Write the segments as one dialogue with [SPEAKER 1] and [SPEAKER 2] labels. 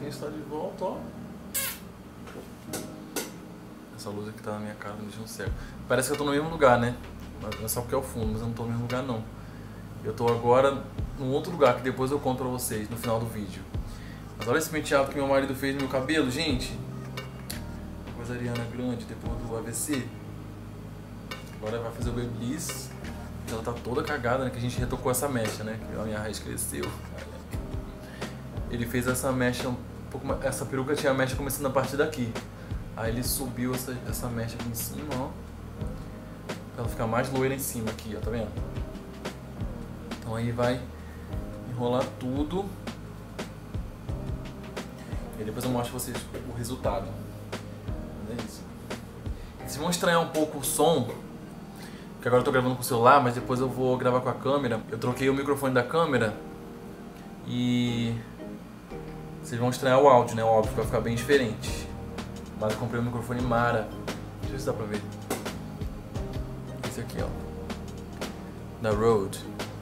[SPEAKER 1] Sim, está de volta, ó. Essa luz aqui tá na minha cara, me deixa um cego. Parece que eu tô no mesmo lugar, né? Mas é só porque é o fundo, mas eu não tô no mesmo lugar, não. Eu tô agora num outro lugar que depois eu conto pra vocês no final do vídeo. Mas olha esse penteado que meu marido fez no meu cabelo, gente. Coisa Ariana Grande, depois do AVC. Agora vai fazer o Babyliss. Ela tá toda cagada, né? Que a gente retocou essa mecha, né? Que a minha raiz cresceu. Ele fez essa mecha um pouco mais... Essa peruca tinha a mecha começando a partir daqui. Aí ele subiu essa mecha aqui em cima, ó. Pra ela ficar mais loira em cima aqui, ó, tá vendo? Então aí vai enrolar tudo. E depois eu mostro pra vocês o resultado. É isso. Vocês vão estranhar um pouco o som, porque agora eu tô gravando com o celular, mas depois eu vou gravar com a câmera. Eu troquei o microfone da câmera e vocês vão estranhar o áudio, né? O áudio vai ficar bem diferente. Mas eu comprei um microfone Mara. Deixa eu ver se dá pra ver. Esse aqui, ó. Da Rode.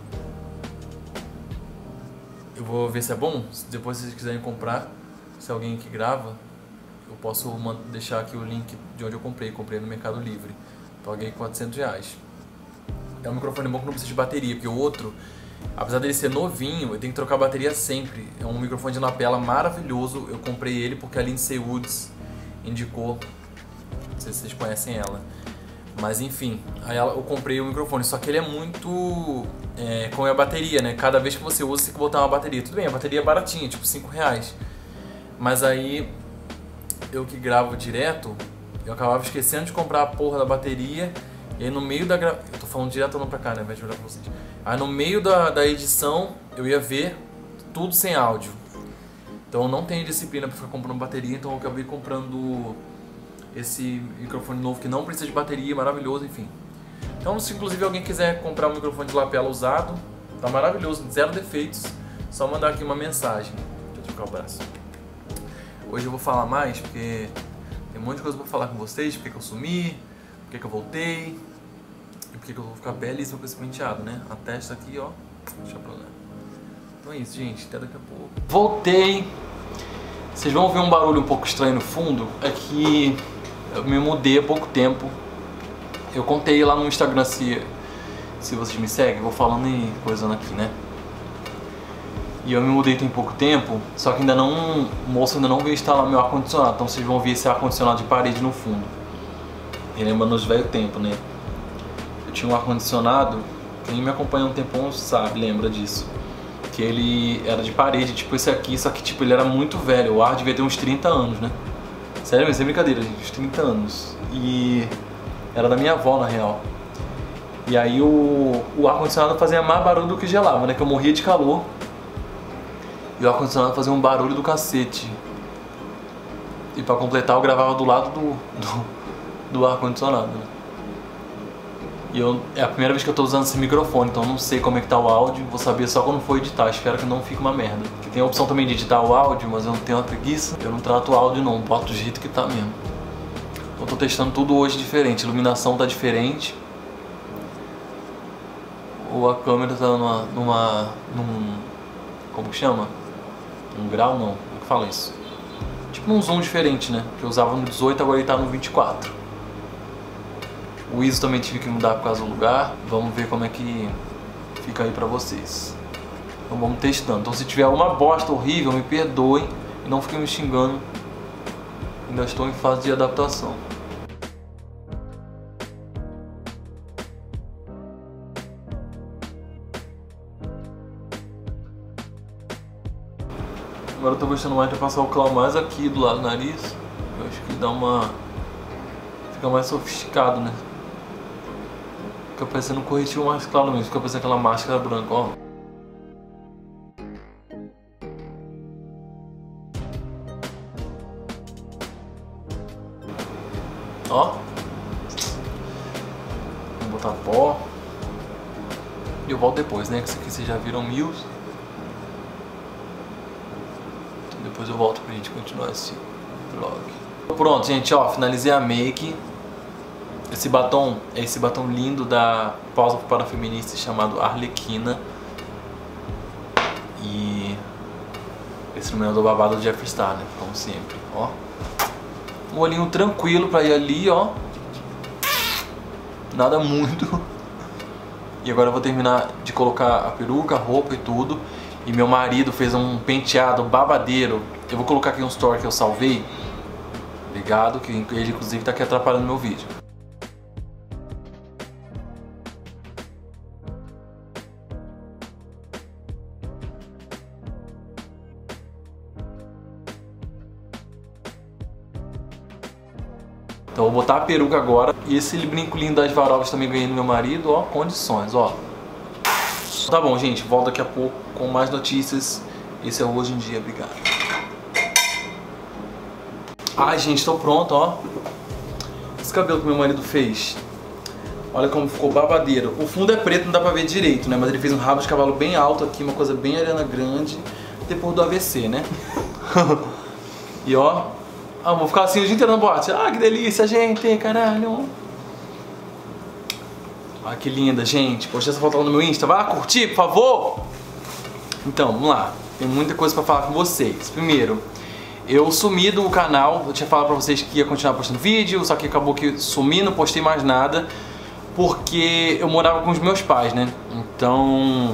[SPEAKER 1] Eu vou ver se é bom. Depois, se vocês quiserem comprar, se alguém que grava, eu posso deixar aqui o link de onde eu comprei. Comprei no Mercado Livre. Paguei R$400. É um microfone bom que não precisa de bateria, porque o outro, apesar dele ser novinho, eu tenho que trocar a bateria sempre. É um microfone de lapela maravilhoso. Eu comprei ele porque a Lindsay Woods indicou. Não sei se vocês conhecem ela. Mas enfim, aí eu comprei o microfone. Só que ele é muito... como é a bateria, né? Cada vez que você usa, você tem que botar uma bateria. Tudo bem, a bateria é baratinha, tipo R$5. Mas aí, eu que gravo direto, eu acabava esquecendo de comprar a porra da bateria. E aí no meio da eu tô falando direto não pra cá, né? Ao invés de olhar pra vocês. Aí no meio da edição, eu ia ver tudo sem áudio. Então eu não tenho disciplina pra ficar comprando bateria, então eu acabei comprando esse microfone novo que não precisa de bateria, maravilhoso, enfim. Então se inclusive alguém quiser comprar um microfone de lapela usado, tá maravilhoso, zero defeitos, só mandar aqui uma mensagem. Deixa eu trocar o braço. Hoje eu vou falar mais, porque tem um monte de coisa pra falar com vocês, porque que eu sumi, porque que eu voltei, e porque que eu vou ficar belíssimo com esse penteado, né? A testa aqui, ó, deixa pra lá. Então é isso, gente, até daqui a pouco. Voltei! Vocês vão ver um barulho um pouco estranho no fundo, é que eu me mudei há pouco tempo. Eu contei lá no Instagram, se vocês me seguem, vou falando e coisando aqui, né? E eu me mudei tem pouco tempo, só que ainda não, o moço ainda não veio instalar meu ar-condicionado, então vocês vão ver esse ar-condicionado de parede no fundo. E lembrando os velhos tempos, né? Eu tinha um ar-condicionado, quem me acompanha há um tempão sabe, lembra disso. Que ele era de parede, tipo esse aqui, só que tipo ele era muito velho, o ar devia ter uns 30 anos, né? Sério, mas sem brincadeira, gente, uns 30 anos. E era da minha avó, na real. E aí o ar-condicionado fazia mais barulho do que gelava, né? Que eu morria de calor. E o ar-condicionado fazia um barulho do cacete. E pra completar eu gravava do lado do ar-condicionado, né? E é a primeira vez que eu tô usando esse microfone, então eu não sei como é que tá o áudio, vou saber só quando for editar, espero que não fique uma merda. Porque tem a opção também de editar o áudio, mas eu não tenho uma preguiça, eu não trato o áudio não, boto do jeito que tá mesmo. Então eu tô testando tudo hoje diferente, a iluminação tá diferente. Ou a câmera tá num como que chama? Um grau não, como que fala isso? Tipo num zoom diferente, né? Que eu usava no 18, agora ele tá no 24. O ISO também tive que mudar por causa do lugar. Vamos ver como é que fica aí pra vocês. Então vamos testando. Então se tiver alguma bosta horrível, me perdoem e não fiquem me xingando. Ainda estou em fase de adaptação. Agora eu tô gostando mais de passar o clau mais aqui do lado do nariz. Eu acho que dá uma... fica mais sofisticado, né? Fica parecendo um corretivo mais claro mesmo, fica parecendo aquela máscara branca, ó. Ó. Vamos botar pó. E eu volto depois, né? Que isso aqui vocês já viram mil. Então depois eu volto pra gente continuar esse vlog. Pronto, gente, ó, finalizei a make. Esse batom é esse batom lindo da Pausa para Feministas chamado Arlequina. E Esse não é do babado do Jeffree Star, né? Como sempre, ó. Um olhinho tranquilo pra ir ali, ó. Nada muito. E agora eu vou terminar de colocar a peruca, a roupa e tudo. E meu marido fez um penteado babadeiro. Eu vou colocar aqui um story que eu salvei. Ligado, que ele inclusive tá aqui atrapalhando meu vídeo. Então eu vou botar a peruca agora. E esse brinco lindo das Swarovski também ganhei no meu marido, ó, condições, ó. Tá bom, gente, volto daqui a pouco com mais notícias. Esse é o Hoje em Dia, obrigado. Ai, gente, tô pronto, ó. Esse cabelo que meu marido fez, olha como ficou babadeiro. O fundo é preto, não dá pra ver direito, né? Mas ele fez um rabo de cavalo bem alto aqui, uma coisa bem Ariana Grande, depois do AVC, né? E ó, vou ficar assim o dia inteiro na boate. Ah, que delícia, gente, caralho. Ah, que linda, gente. Postei essa foto lá no meu Insta. Vai lá curtir, por favor. Então, vamos lá. Tem muita coisa pra falar com vocês. Primeiro, eu sumi do canal. Eu tinha falado pra vocês que ia continuar postando vídeo, só que acabou que sumi, não postei mais nada, porque eu morava com os meus pais, né? Então...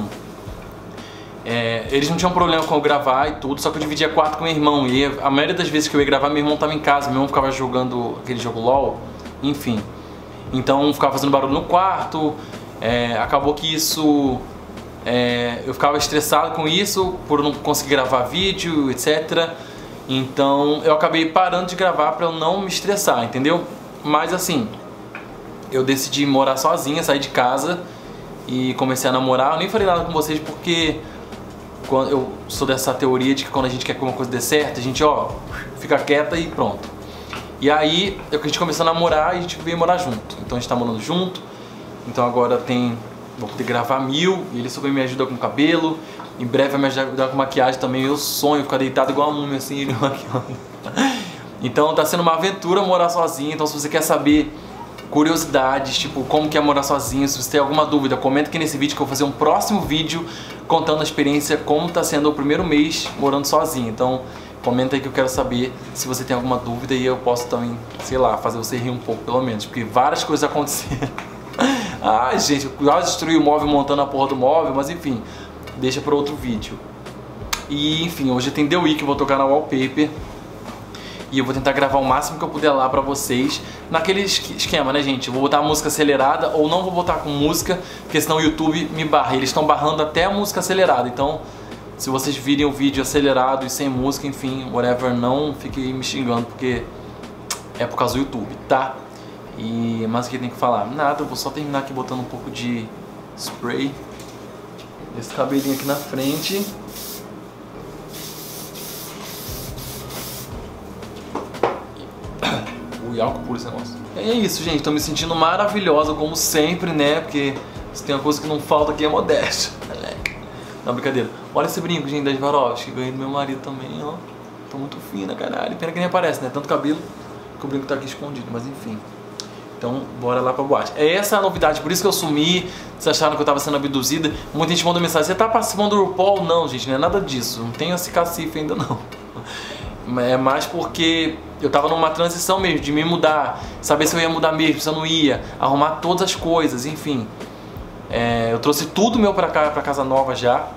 [SPEAKER 1] eles não tinham problema com eu gravar e tudo, só que eu dividia quarto com meu irmão. E a maioria das vezes que eu ia gravar, meu irmão tava em casa. Meu irmão ficava jogando aquele jogo LOL. Enfim. Então ficava fazendo barulho no quarto. Acabou que isso... eu ficava estressado com isso, por não conseguir gravar vídeo, etc. Então eu acabei parando de gravar pra eu não me estressar, entendeu? Mas assim, eu decidi morar sozinha, sair de casa e comecei a namorar. Eu nem falei nada com vocês porque eu sou dessa teoria de que quando a gente quer que uma coisa dê certo, a gente, ó, fica quieta e pronto. E aí, a gente começou a namorar e a gente veio morar junto. Então a gente tá morando junto. Então agora vou poder gravar 1000. E ele super me ajuda com o cabelo. Em breve vai me ajudar com maquiagem também. Eu sonho ficar deitado igual a múmia assim, ele maquiando. Então tá sendo uma aventura morar sozinho. Então se você quer saber curiosidades, tipo como que é morar sozinho, se você tem alguma dúvida, comenta aqui nesse vídeo que eu vou fazer um próximo vídeo contando a experiência, como tá sendo o primeiro mês morando sozinho. Então comenta aí que eu quero saber se você tem alguma dúvida e eu posso também, sei lá, fazer você rir um pouco pelo menos, porque várias coisas aconteceram. Ai, gente, eu quase destruí o móvel montando a porra do móvel, mas enfim, deixa para outro vídeo. E enfim, hoje tem The Week, eu vou tocar na Wallpaper. E eu vou tentar gravar o máximo que eu puder lá pra vocês. Naquele esquema, né, gente? Eu vou botar a música acelerada ou não vou botar com música, porque senão o YouTube me barra. Eles estão barrando até a música acelerada. Então, se vocês virem o vídeo acelerado e sem música, enfim, whatever, não fiquem me xingando, porque é por causa do YouTube, tá? Mas o que tem que falar? Nada, eu vou só terminar aqui botando um pouco de spray. Esse cabelinho aqui na frente. E álcool puro esse negócio. E é isso, gente. Tô me sentindo maravilhosa, como sempre, né? Porque se tem uma coisa que não falta aqui é modéstia. Não, brincadeira. Olha esse brinco, gente, das Swarovski. Ganhei do meu marido também, ó. Tô muito fina, caralho. Pena que nem aparece, né? Tanto cabelo que o brinco tá aqui escondido, mas enfim. Então, bora lá pra boate. Essa é a novidade, por isso que eu sumi. Vocês acharam que eu tava sendo abduzida. Muita gente mandou mensagem: você tá participando do RuPaul? Não, gente, não é nada disso. Não tenho esse cacife ainda, não. É mais porque eu tava numa transição mesmo, de me mudar, saber se eu ia mudar mesmo, se eu não ia, arrumar todas as coisas, enfim. Eu trouxe tudo meu pra cá, pra casa nova já.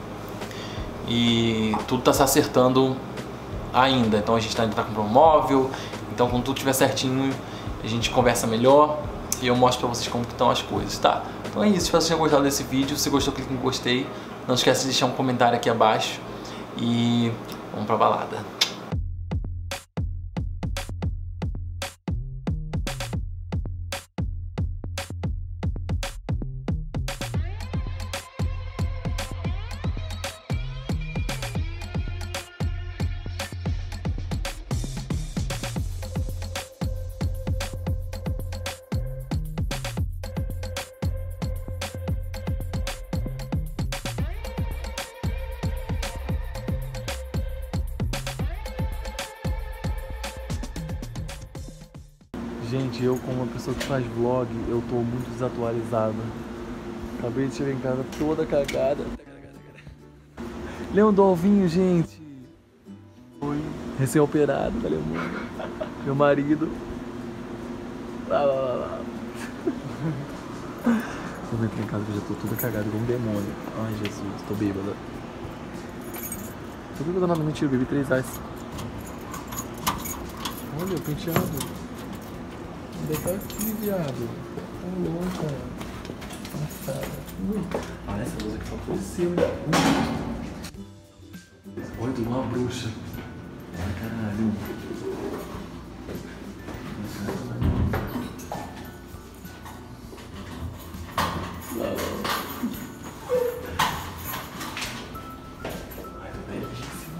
[SPEAKER 1] E tudo tá se acertando ainda. Então a gente ainda tá comprando um móvel. Então quando tudo estiver certinho, a gente conversa melhor e eu mostro pra vocês como que estão as coisas, tá? Então é isso, espero que vocês tenham gostado desse vídeo. Se gostou, clique em gostei. Não esquece de deixar um comentário aqui abaixo. E vamos pra balada. Gente, eu como uma pessoa que faz vlog, eu tô muito desatualizado. Acabei de chegar em casa toda cagada. Lembra do Alvinho, gente? Recém-operado, valeu, mano. Meu marido. Lá. Eu vou entrar em casa que eu já tô tudo cagado igual um demônio. Ai, Jesus, tô bêbada. Tô bêbada nada, mentira, eu bebi 3 reais. Olha, o penteado. Ainda tá aqui, viado. Tá louca. Passada. Olha, essa luz aqui só foi seu, hein? Olha, tô uma bruxa. Ai, caralho. Ai, tô belíssima.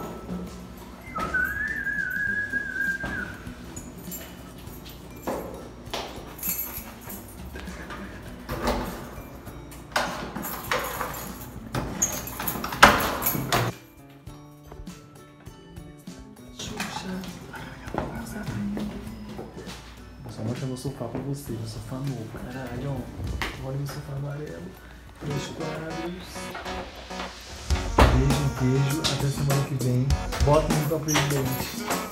[SPEAKER 1] Vou só mostrar meu sofá pra você, meu sofá novo, caralho, ó. Olha meu sofá amarelo, meus quadros. Beijo, até semana que vem. Bota no pra presidente.